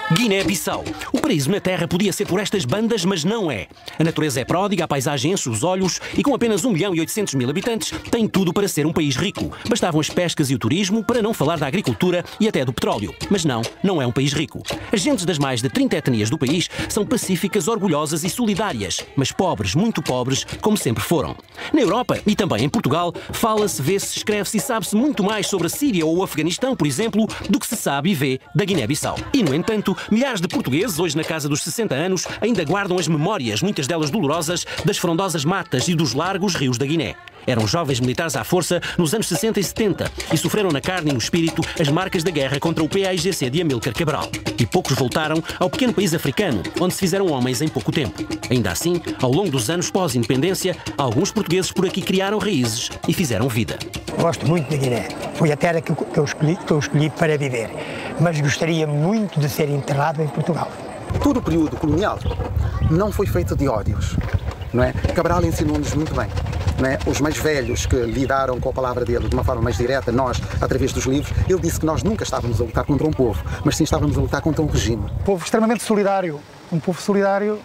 Guiné-Bissau. O paraíso na Terra podia ser por estas bandas, mas não é. A natureza é pródiga, a paisagem enche os olhos e com apenas 1.800.000 habitantes tem tudo para ser um país rico. Bastavam as pescas e o turismo, para não falar da agricultura e até do petróleo. Mas não é um país rico. As gentes das mais de 30 etnias do país são pacíficas, orgulhosas e solidárias, mas pobres, muito pobres, como sempre foram. Na Europa e também em Portugal, fala-se, vê-se, escreve-se e sabe-se muito mais sobre a Síria ou o Afeganistão, por exemplo, do que se sabe e vê da Guiné-Bissau. E, no entanto, milhares de portugueses, hoje na casa dos 60 anos, ainda guardam as memórias, muitas delas dolorosas, das frondosas matas e dos largos rios da Guiné. Eram jovens militares à força nos anos 60 e 70 e sofreram na carne e no espírito as marcas da guerra contra o PAIGC de Amílcar Cabral. E poucos voltaram ao pequeno país africano, onde se fizeram homens em pouco tempo. Ainda assim, ao longo dos anos pós-independência, alguns portugueses por aqui criaram raízes e fizeram vida. Gosto muito da Guiné. Foi a terra que eu escolhi para viver. Mas gostaria muito de ser enterrado em Portugal. Todo o período colonial não foi feito de ódios, não é? Cabral ensinou-nos muito bem. Não é? Os mais velhos que lidaram com a palavra dele de uma forma mais direta, nós, através dos livros, ele disse que nós nunca estávamos a lutar contra um povo, mas sim estávamos a lutar contra um regime. Um povo extremamente solidário. Um povo solidário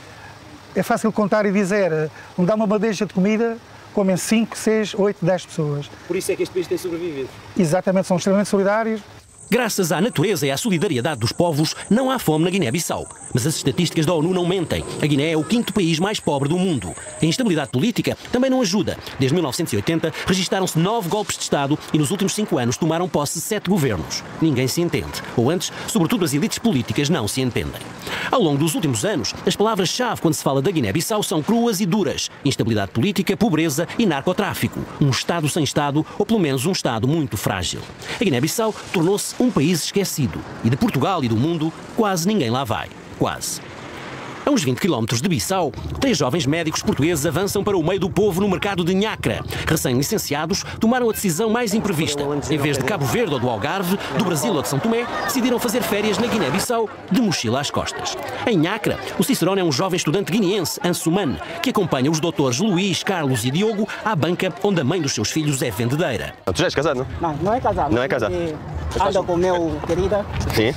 é fácil contar e dizer, onde dá uma bandeja de comida, comem 5, 6, 8, 10 pessoas. Por isso é que este país tem sobrevivido. Exatamente, são extremamente solidários. Graças à natureza e à solidariedade dos povos, não há fome na Guiné-Bissau. Mas as estatísticas da ONU não mentem. A Guiné é o 5º país mais pobre do mundo. A instabilidade política também não ajuda. Desde 1980, registaram-se 9 golpes de Estado e nos últimos 5 anos tomaram posse 7 governos. Ninguém se entende. Ou antes, sobretudo as elites políticas não se entendem. Ao longo dos últimos anos, as palavras-chave quando se fala da Guiné-Bissau são cruas e duras. Instabilidade política, pobreza e narcotráfico. Um Estado sem Estado, ou pelo menos um Estado muito frágil. A Guiné-Bissau tornou-se um país esquecido. E de Portugal e do mundo, quase ninguém lá vai. Quase. A uns 20 km de Bissau, 3 jovens médicos portugueses avançam para o meio do povo no mercado de Nhacra. Recém-licenciados, tomaram a decisão mais imprevista. Em vez de Cabo Verde ou do Algarve, do Brasil ou de São Tomé, decidiram fazer férias na Guiné-Bissau de mochila às costas. Em Nhacra, o Cicerone é um jovem estudante guineense, Ansumane, que acompanha os doutores Luís, Carlos e Diogo à banca onde a mãe dos seus filhos é vendedeira. Tu já és casado, não? Não é casado. Não é casado? Ando com o meu querida. Sim.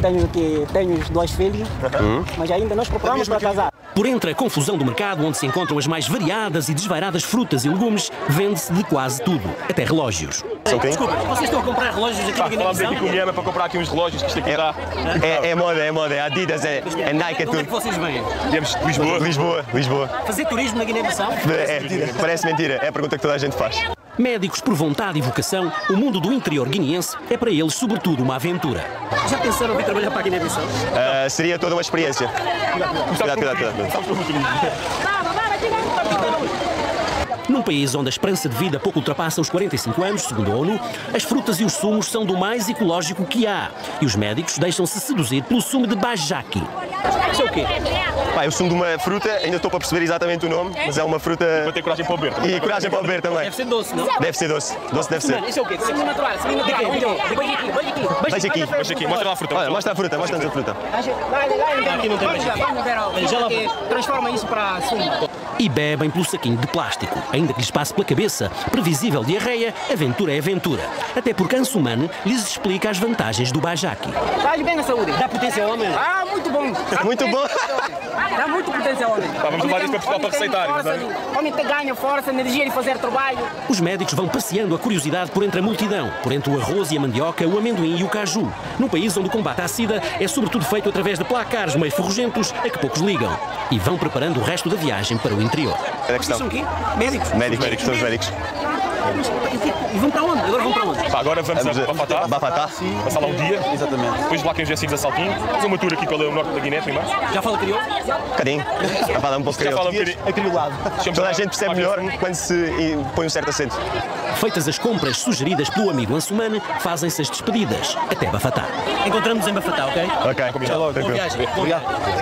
Tenho os 2 filhos, mas ainda nós procuramos para casar. Por entre a confusão do mercado, onde se encontram as mais variadas e desvairadas frutas e legumes, vende-se de quase tudo, até relógios. Desculpa, vocês estão a comprar relógios aqui na Guiné-Bissau? Falámos aqui com o Guilherme para comprar aqui uns relógios que isto aqui está. É moda, é Adidas, é Nike, é tudo. Onde é que vocês vêm? Viemos de Lisboa. Fazer turismo na Guiné-Bissau? Parece mentira, é a pergunta que toda a gente faz. Médicos por vontade e vocação, o mundo do interior guineense é para eles sobretudo uma aventura. Já pensaram em vir trabalhar para a Guiné-Bissau? Seria toda uma experiência. Cuidado. Num país onde a esperança de vida pouco ultrapassa os 45 anos, segundo a ONU, as frutas e os sumos são do mais ecológico que há. E os médicos deixam-se seduzir pelo sumo de bajaqui. Isso é o quê? O sumo de uma fruta, ainda estou para perceber exatamente o nome, mas é uma fruta... Para ter coragem para o beber. E coragem para o beber também. Deve ser doce, não? Deve ser doce. Doce deve ser. Isso é o quê? Semi natural. Veja aqui. Mostra lá a fruta. Olha, mostra-nos a fruta. Aqui não tem beijinho. Transforma isso para sumo. E bebem pelo saquinho de plástico. Ainda que lhes passe pela cabeça previsível diarreia, aventura é aventura. Até porque Ansumane lhes explica as vantagens do bajaqui. Faz bem na saúde. Dá potência ao homem? Muito bom. Muito bom. Dá muito potência ao homem. Vamos levar isso para Portugal para receitar. O homem ganha força, energia de fazer trabalho. Os médicos vão passeando a curiosidade por entre a multidão, por entre o arroz e a mandioca, o amendoim e o caju. Num país onde o combate à sida é sobretudo feito através de placares meio ferrugentos a que poucos ligam. E vão preparando o resto da viagem para o interior. Vocês são o quê? Médicos? Somos médicos. E vão para onde? Agora vão para onde? Agora vamos a Bafatá. Passar lá um dia. Exatamente. Depois lá que os Jacins a Saltinho. Fazer uma tour aqui pelo norte da Guiné primeiro. Já fala crioulo? Um bocadinho. Já fala um pouco crioulo. Acriolado. Toda a gente percebe melhor quando se põe um certo acento. Feitas as compras sugeridas pelo amigo Ansumane, fazem-se as despedidas até Bafatá. Encontramos-nos em Bafatá, ok? Ok, combinado. Boa viagem. Obrigado.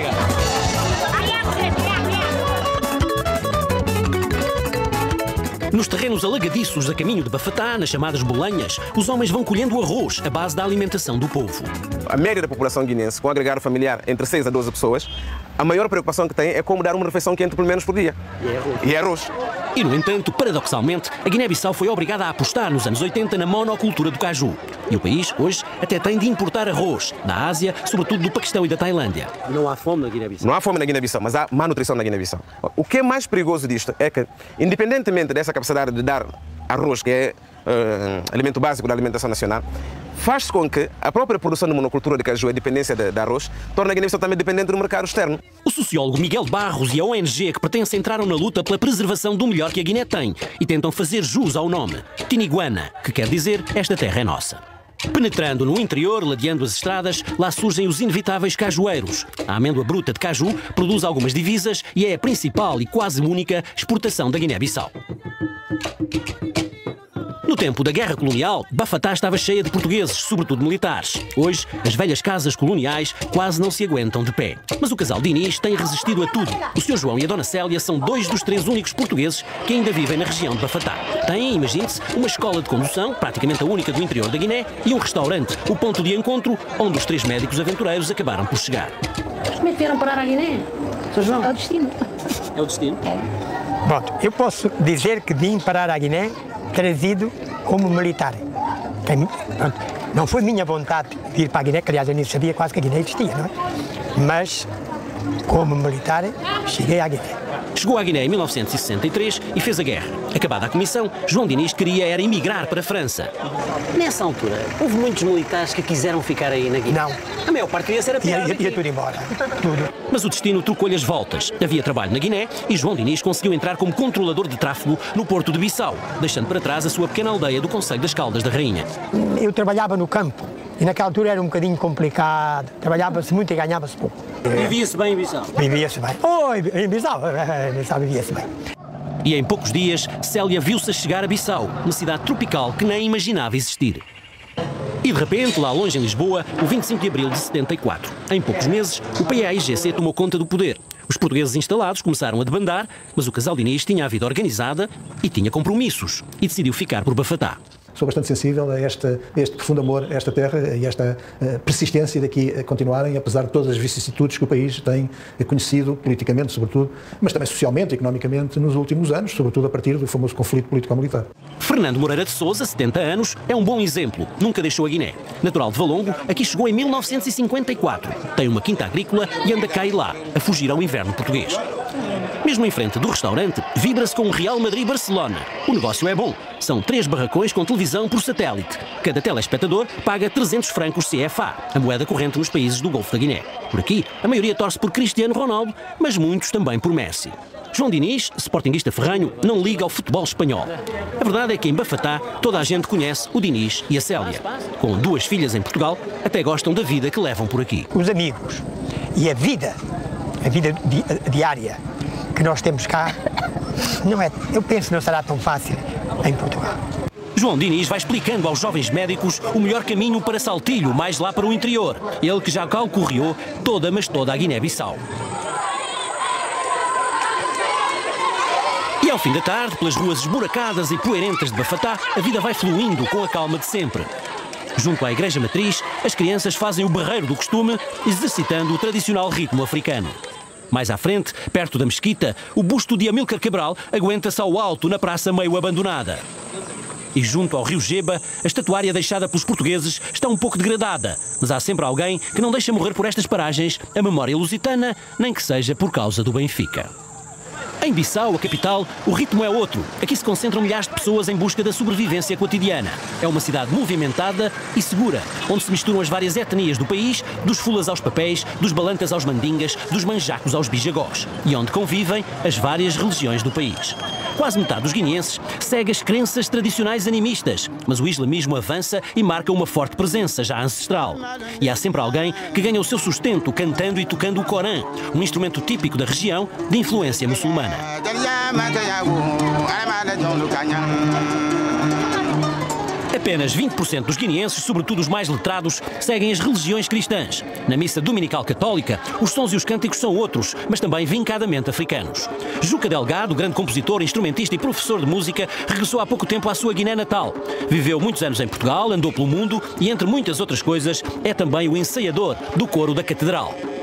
Nos terrenos alagadiços a caminho de Bafatá, nas chamadas bolanhas, os homens vão colhendo arroz, a base da alimentação do povo. A média da população guinense, com agregado familiar entre 6 a 12 pessoas, a maior preocupação que tem é como dar uma refeição quente pelo menos por dia. E é arroz. E, no entanto, paradoxalmente, a Guiné-Bissau foi obrigada a apostar nos anos 80 na monocultura do caju. E o país, hoje, até tem de importar arroz da Ásia, sobretudo do Paquistão e da Tailândia. Não há fome na Guiné-Bissau? Não há fome na Guiné-Bissau, mas há má nutrição na Guiné-Bissau. O que é mais perigoso disto é que, independentemente dessa capacidade de dar arroz, que é alimento básico da alimentação nacional, faz com que a própria produção de monocultura de caju, a dependência de arroz, torna a Guiné-Bissau também dependente do mercado externo. O sociólogo Miguel Barros e a ONG que pertence entraram na luta pela preservação do melhor que a Guiné tem e tentam fazer jus ao nome, Tiniguana, que quer dizer esta terra é nossa. Penetrando no interior, ladeando as estradas, lá surgem os inevitáveis cajueiros. A amêndoa bruta de caju produz algumas divisas e é a principal e quase única exportação da Guiné-Bissau. No tempo da Guerra Colonial, Bafatá estava cheia de portugueses, sobretudo militares. Hoje, as velhas casas coloniais quase não se aguentam de pé. Mas o casal Diniz tem resistido a tudo. O Sr. João e a Dona Célia são 2 dos 3 únicos portugueses que ainda vivem na região de Bafatá. Têm, imagine-se, uma escola de condução, praticamente a única do interior da Guiné, e um restaurante, o ponto de encontro, onde os 3 médicos aventureiros acabaram por chegar. Como é que vieram parar a Guiné? Sr. João? É o destino. É o destino? Pronto, eu posso dizer que vim parar a Guiné trazido como militar. Pronto, não foi minha vontade de ir para a Guiné, que aliás eu nem sabia quase que a Guiné existia, não é? Mas, como militar, cheguei à Guiné. Chegou à Guiné em 1963 e fez a guerra. Acabada a comissão, João Diniz queria era emigrar para a França. Nessa altura, houve muitos militares que quiseram ficar aí na Guiné? Não. A maior parte queria ser a pior. Ia tudo embora. Tudo. Mas o destino trocou-lhe as voltas. Havia trabalho na Guiné e João Diniz conseguiu entrar como controlador de tráfego no porto de Bissau, deixando para trás a sua pequena aldeia do Conselho das Caldas da Rainha. Eu trabalhava no campo e naquela altura era um bocadinho complicado. Trabalhava-se muito e ganhava-se pouco. Vivia-se bem em Bissau? Vivia-se bem. Em Bissau vivia-se bem. E em poucos dias, Célia viu-se a chegar a Bissau, uma cidade tropical que nem imaginava existir. E de repente, lá longe em Lisboa, o 25 de abril de 74. Em poucos meses, o PAIGC tomou conta do poder. Os portugueses instalados começaram a debandar, mas o casal Diniz tinha a vida organizada e tinha compromissos. E decidiu ficar por Bafatá. Sou bastante sensível a este profundo amor a esta terra e esta persistência daqui a continuarem, apesar de todas as vicissitudes que o país tem conhecido, politicamente sobretudo, mas também socialmente e economicamente nos últimos anos, sobretudo a partir do famoso conflito político-militar. Fernando Moreira de Sousa, 70 anos, é um bom exemplo. Nunca deixou a Guiné. Natural de Valongo, aqui chegou em 1954. Tem uma quinta agrícola e anda cá e lá, a fugir ao inverno português. Mesmo em frente do restaurante, vibra-se com o Real Madrid-Barcelona. O negócio é bom. São 3 barracões com televisão por satélite. Cada telespectador paga 300 francos CFA, a moeda corrente nos países do Golfo da Guiné. Por aqui, a maioria torce por Cristiano Ronaldo, mas muitos também por Messi. João Diniz, sportinguista ferranho, não liga ao futebol espanhol. A verdade é que em Bafatá toda a gente conhece o Diniz e a Célia. Com 2 filhas em Portugal, até gostam da vida que levam por aqui. Os amigos e a vida diária que nós temos cá, eu penso que não será tão fácil em Portugal. João Diniz vai explicando aos jovens médicos o melhor caminho para Saltilho, mais lá para o interior. Ele que já calcorreou toda a Guiné-Bissau. E ao fim da tarde, pelas ruas esburacadas e poeirentas de Bafatá, a vida vai fluindo com a calma de sempre. Junto à Igreja Matriz, as crianças fazem o berreiro do costume, exercitando o tradicional ritmo africano. Mais à frente, perto da mesquita, o busto de Amílcar Cabral aguenta-se ao alto na praça meio abandonada. E junto ao rio Geba, a estatuária deixada pelos portugueses está um pouco degradada, mas há sempre alguém que não deixa morrer por estas paragens a memória lusitana, nem que seja por causa do Benfica. Em Bissau, a capital, o ritmo é outro. Aqui se concentram milhares de pessoas em busca da sobrevivência cotidiana. É uma cidade movimentada e segura, onde se misturam as várias etnias do país, dos fulas aos papéis, dos balantas aos mandingas, dos manjacos aos bijagós, e onde convivem as várias religiões do país. Quase metade dos guineenses segue as crenças tradicionais animistas, mas o islamismo avança e marca uma forte presença já ancestral. E há sempre alguém que ganha o seu sustento cantando e tocando o Corã, um instrumento típico da região de influência muçulmana. Apenas 20% dos guineenses, sobretudo os mais letrados, seguem as religiões cristãs. Na missa dominical católica, os sons e os cânticos são outros, mas também vincadamente africanos. Juca Delgado, grande compositor, instrumentista e professor de música, regressou há pouco tempo à sua Guiné natal. Viveu muitos anos em Portugal, andou pelo mundo e, entre muitas outras coisas, é também o ensaiador do coro da Catedral.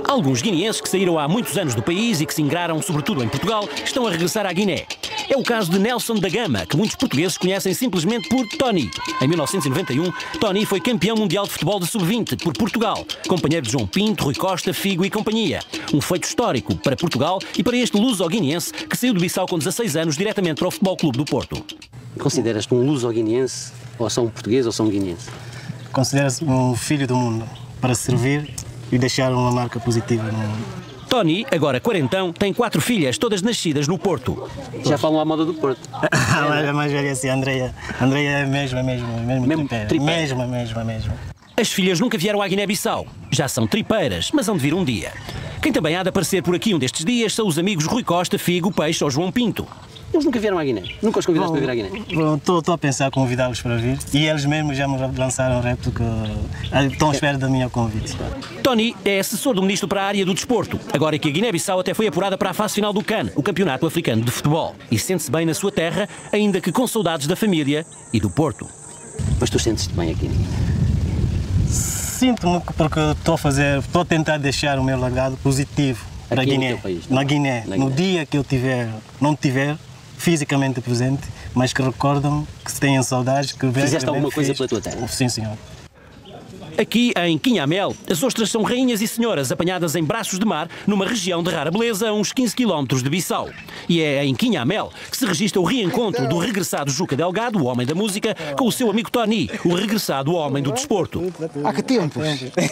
Alguns guineenses que saíram há muitos anos do país e que se ingraram sobretudo em Portugal estão a regressar à Guiné. É o caso de Nelson da Gama, que muitos portugueses conhecem simplesmente por Tony. Em 1991, Tony foi campeão mundial de futebol de sub-20 por Portugal, companheiro de João Pinto, Rui Costa, Figo e companhia. Um feito histórico para Portugal e para este luso-guineense que saiu de Bissau com 16 anos diretamente para o Futebol Clube do Porto. Consideras-te um luso-guineense ou só um português ou só um guineense? Considero-se um filho do mundo para servir e deixar uma marca positiva no mundo. Tony, agora quarentão, tem 4 filhas, todas nascidas no Porto. Já falam à moda do Porto. A mais velha assim, Andreia é mesmo tripeira. Mesmo. As filhas nunca vieram à Guiné-Bissau. Já são tripeiras, mas hão de vir um dia. Quem também há de aparecer por aqui um destes dias são os amigos Rui Costa, Figo, Peixe ou João Pinto. Eles nunca vieram à Guiné? Nunca os convidaste para vir à Guiné? Estou a pensar convidá-los para vir e eles mesmos já me lançaram um repto que estão à espera do meu convite. Tony é assessor do Ministro para a área do desporto, agora que a Guiné-Bissau até foi apurada para a fase final do CAN, o Campeonato Africano de Futebol, e sente-se bem na sua terra, ainda que com saudades da família e do Porto. Mas tu sentes-te bem aqui? Sinto-me porque estou a tentar deixar o meu legado positivo para a Guiné, na Guiné. No dia que eu não tiver fisicamente presente, mas que recordam que se tenham saudades. Que fizeste alguma coisa pela tua terra? Sim, senhor. Aqui em Quinhamel, as ostras são rainhas e senhoras apanhadas em braços de mar numa região de rara beleza a uns 15 km de Bissau. E é em Quinhamel que se registra o reencontro do regressado Juca Delgado, o homem da música, com o seu amigo Tony, o regressado homem do desporto. Há que tempos!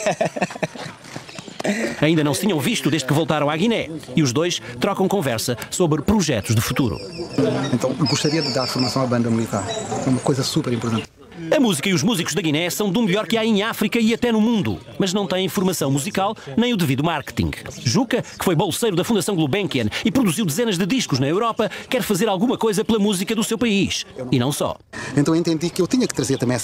Ainda não se tinham visto desde que voltaram à Guiné e os dois trocam conversa sobre projetos de futuro. Então, gostaria de dar formação à banda militar. É uma coisa super importante. A música e os músicos da Guiné são do melhor que há em África e até no mundo, mas não têm formação musical nem o devido marketing. Juca, que foi bolseiro da Fundação Gulbenkian e produziu dezenas de discos na Europa, quer fazer alguma coisa pela música do seu país. E não só. Então eu entendi que eu tinha que trazer também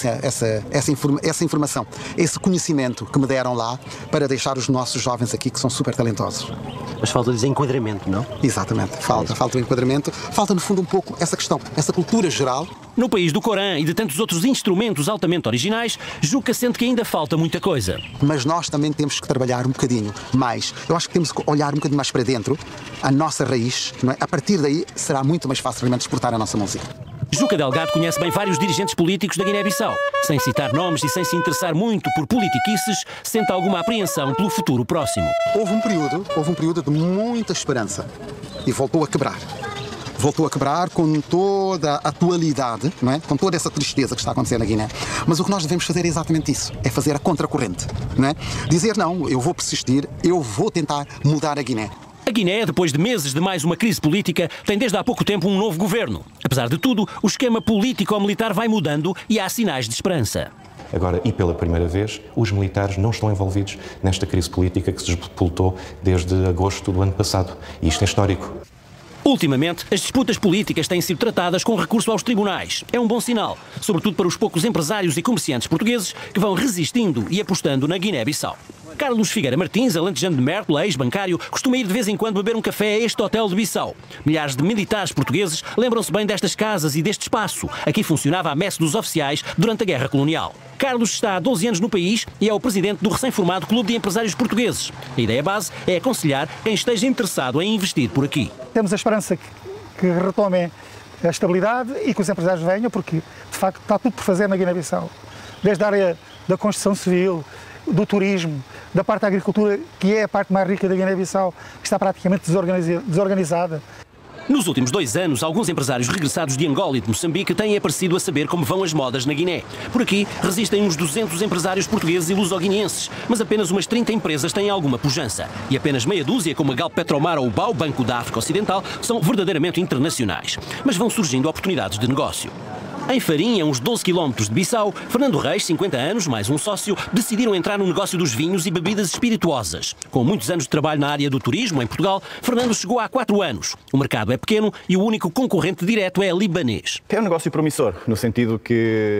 essa informação, esse conhecimento que me deram lá para deixar os nossos jovens aqui que são super talentosos. Mas falta-lhes enquadramento, não? Exatamente. Falta o enquadramento. Falta, no fundo, um pouco essa questão, essa cultura geral. No país do Corã e de tantos outros instrumentos altamente originais, Juca sente que ainda falta muita coisa. Mas nós também temos que trabalhar um bocadinho mais. Eu acho que temos que olhar um bocadinho mais para dentro, a nossa raiz, não é? A partir daí será muito mais fácil realmente exportar a nossa música. Juca Delgado conhece bem vários dirigentes políticos da Guiné-Bissau. Sem citar nomes e sem se interessar muito por politiquices, sente alguma apreensão pelo futuro próximo. Houve um período de muita esperança e voltou a quebrar. Voltou a quebrar com toda a atualidade, não é? Com toda essa tristeza que está acontecendo na Guiné. Mas o que nós devemos fazer é exatamente isso, é fazer a contracorrente, não é? Dizer não, eu vou persistir, eu vou tentar mudar a Guiné. A Guiné, depois de meses de mais uma crise política, tem desde há pouco tempo um novo governo. Apesar de tudo, o esquema político-militar vai mudando e há sinais de esperança. Agora, e pela primeira vez, os militares não estão envolvidos nesta crise política que se despoltou desde agosto do ano passado. E isto é histórico. Ultimamente, as disputas políticas têm sido tratadas com recurso aos tribunais. É um bom sinal, sobretudo para os poucos empresários e comerciantes portugueses que vão resistindo e apostando na Guiné-Bissau. Carlos Figueira Martins, alentejano de Mértola, ex-bancário, costuma ir de vez em quando beber um café a este hotel de Bissau. Milhares de militares portugueses lembram-se bem destas casas e deste espaço. Aqui funcionava a messe dos oficiais durante a Guerra Colonial. Carlos está há 12 anos no país e é o presidente do recém-formado Clube de Empresários Portugueses. A ideia base é aconselhar quem esteja interessado em investir por aqui. Temos a esperança que retomem a estabilidade e que os empresários venham, porque, de facto, está tudo por fazer na Guiné-Bissau. Desde a área da construção civil, do turismo, da parte da agricultura, que é a parte mais rica da Guiné-Bissau, que está praticamente desorganizada. Nos últimos 2 anos, alguns empresários regressados de Angola e de Moçambique têm aparecido a saber como vão as modas na Guiné. Por aqui, resistem uns 200 empresários portugueses e luso-guineenses, mas apenas umas 30 empresas têm alguma pujança. E apenas meia dúzia, como a Galp Petromar ou o BAU, Banco da África Ocidental, são verdadeiramente internacionais. Mas vão surgindo oportunidades de negócio. Em Farinha, uns 12 km de Bissau, Fernando Reis, 50 anos, mais um sócio, decidiram entrar no negócio dos vinhos e bebidas espirituosas. Com muitos anos de trabalho na área do turismo em Portugal, Fernando chegou há 4 anos. O mercado é pequeno e o único concorrente direto é libanês. É um negócio promissor, no sentido que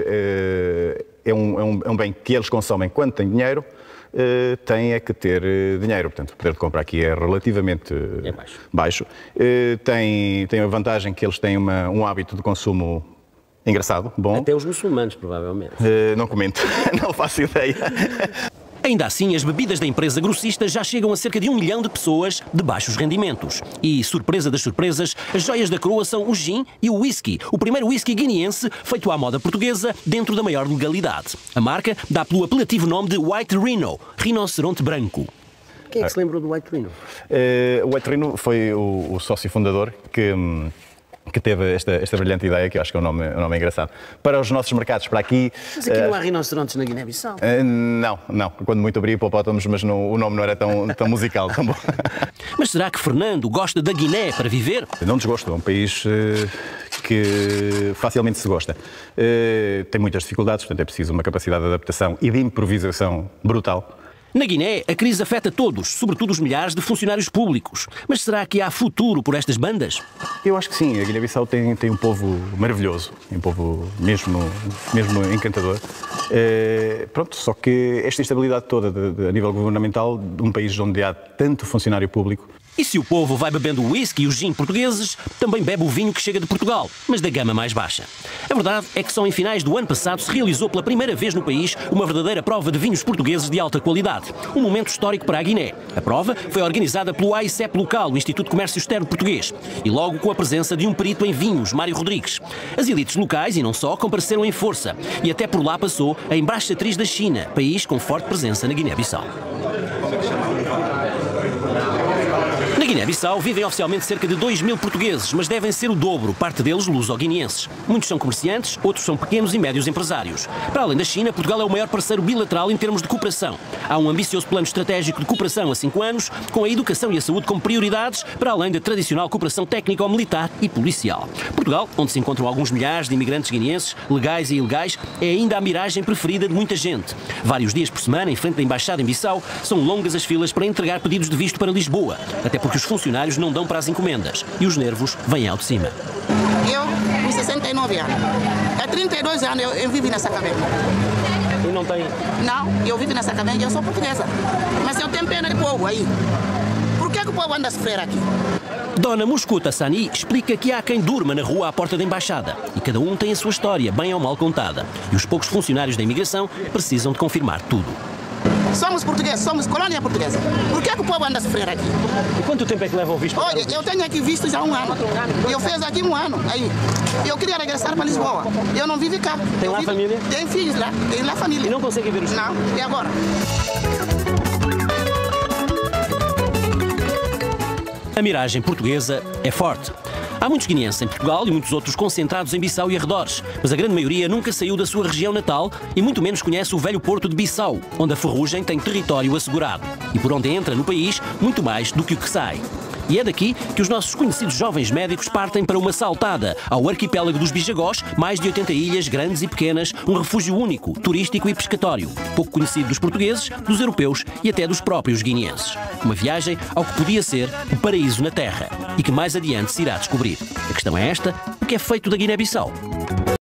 é um bem que eles consomem quando têm dinheiro, tem é que ter dinheiro. Portanto, o poder de compra aqui é relativamente baixo. Tem a vantagem que eles têm um hábito de consumo engraçado, bom. Até os muçulmanos, provavelmente. Não comento, não faço ideia. Ainda assim, as bebidas da empresa grossista já chegam a cerca de 1 milhão de pessoas de baixos rendimentos. E, surpresa das surpresas, as joias da coroa são o gin e o whisky, o primeiro whisky guineense feito à moda portuguesa dentro da maior legalidade. A marca dá pelo apelativo nome de White Rhino, rinoceronte branco. Quem é que se lembrou do White Rhino? O White Rhino foi o sócio fundador que teve esta brilhante ideia, que eu acho que é um nome engraçado. Para os nossos mercados, para aqui... Mas aqui não há rinocerontes na Guiné-Bissau? Não. Quando muito abri hipopótamos, mas o nome não era tão musical, tão bom. Mas será que Fernando gosta da Guiné para viver? Não desgosto, é um país que facilmente se gosta. Tem muitas dificuldades, portanto é preciso uma capacidade de adaptação e de improvisação brutal. Na Guiné, a crise afeta todos, sobretudo os milhares de funcionários públicos. Mas será que há futuro por estas bandas? Eu acho que sim. A Guiné-Bissau tem um povo maravilhoso, um povo mesmo encantador. Só que esta instabilidade toda a nível governamental, de um país onde há tanto funcionário público. E se o povo vai bebendo o whisky e o gin portugueses, também bebe o vinho que chega de Portugal, mas da gama mais baixa. A verdade é que só em finais do ano passado se realizou pela primeira vez no país uma verdadeira prova de vinhos portugueses de alta qualidade. Um momento histórico para a Guiné. A prova foi organizada pelo AICEP local, o Instituto de Comércio Externo Português, e logo com a presença de um perito em vinhos, Mário Rodrigues. As elites locais, e não só, compareceram em força, e até por lá passou a embaixatriz da China, país com forte presença na Guiné-Bissau. Na Guiné-Bissau vivem oficialmente cerca de 2.000 portugueses, mas devem ser o dobro, parte deles luso-guineenses. Muitos são comerciantes, outros são pequenos e médios empresários. Para além da China, Portugal é o maior parceiro bilateral em termos de cooperação. Há um ambicioso plano estratégico de cooperação a 5 anos, com a educação e a saúde como prioridades, para além da tradicional cooperação técnico-militar e policial. Portugal, onde se encontram alguns milhares de imigrantes guineenses, legais e ilegais, é ainda a miragem preferida de muita gente. Vários dias por semana, em frente da Embaixada em Bissau, são longas as filas para entregar pedidos de visto para Lisboa, até porque os funcionários não dão para as encomendas e os nervos vêm ao de cima. Eu, com 69 anos, há 32 anos eu vivo nessa caverna. E não tem? Não, eu vivo nessa caverna e eu sou portuguesa. Mas eu tenho pena de povo aí. Por que o povo anda a sofrer aqui? Dona Muscuta Sani explica que há quem durma na rua à porta da Embaixada e cada um tem a sua história, bem ou mal contada. E os poucos funcionários da imigração precisam de confirmar tudo. Somos portugueses, somos colônia portuguesa. Por que o povo anda a sofrer aqui? E quanto tempo é que leva o visto? Olha, eu tenho aqui visto já 1 ano. Eu fiz aqui 1 ano. Aí, eu queria regressar para Lisboa. Eu não vivo cá. Tem lá família? Tem filhos lá, tem lá família. E não consegue ver os filhos? Não, e agora? A miragem portuguesa é forte. Há muitos guineenses em Portugal e muitos outros concentrados em Bissau e arredores, mas a grande maioria nunca saiu da sua região natal e muito menos conhece o velho porto de Bissau, onde a ferrugem tem território assegurado e por onde entra no país muito mais do que o que sai. E é daqui que os nossos conhecidos jovens médicos partem para uma saltada ao arquipélago dos Bijagós, mais de 80 ilhas grandes e pequenas, um refúgio único, turístico e pescatório, pouco conhecido dos portugueses, dos europeus e até dos próprios guineenses. Uma viagem ao que podia ser o paraíso na Terra e que mais adiante se irá descobrir. A questão é esta: o que é feito da Guiné-Bissau?